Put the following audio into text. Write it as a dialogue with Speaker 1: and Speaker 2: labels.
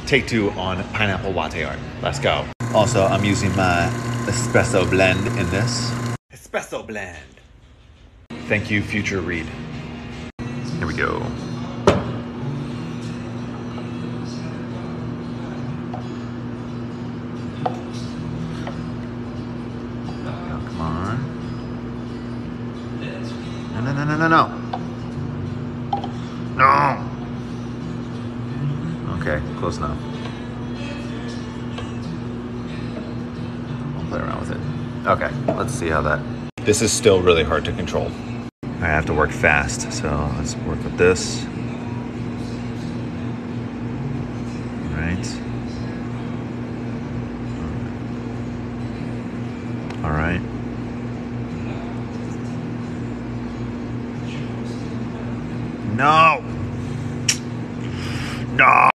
Speaker 1: Take 2 on pineapple latte art. Let's go. Also, I'm using my espresso blend in this. Espresso blend. Thank you, future Reed. Here we go. Oh, come on. No. No. Okay, close enough. I'll play around with it. Okay, let's see how that... This is still really hard to control. I have to work fast, so let's work with this. All right. No!